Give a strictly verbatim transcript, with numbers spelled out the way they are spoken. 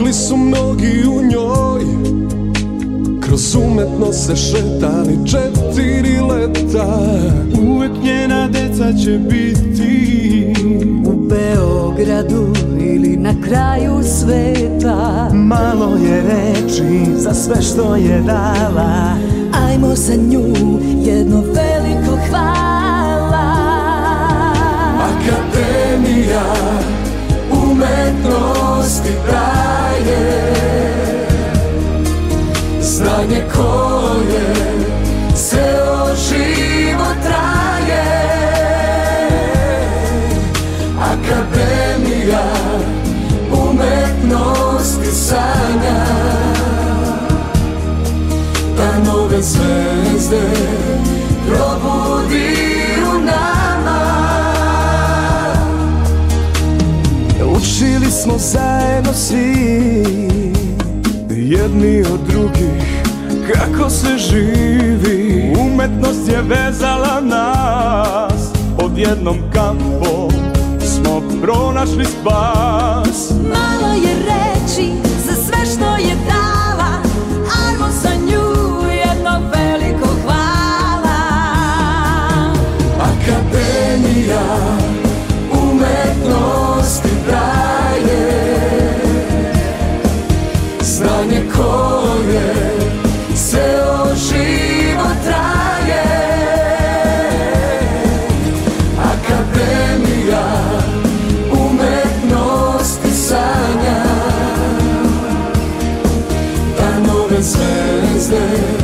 Mogli su mnogi u njoj kroz umetnost se šetali četiri leta. Uvek njena deca će biti u Beogradu ili na kraju sveta. Malo je reči za sve što je dala. Ajmo za nju jedno veliko hvala. Akademija umetnosti daje znanje koje ceo život traje. Akademija umetnosti sanja da nove zvezde probudi u nama. Učili smo zajedno svi, jedni od drugih, kako se živi. Umetnost je vezala nas, odjednom kampom smo pronašli spas. Malo je reči za sve što je dala, ajmo za nju jedno veliko hvala. Akademija umetnosti daje znanje koje ceo život traje. Akademija umetnosti sanja da nove zvezde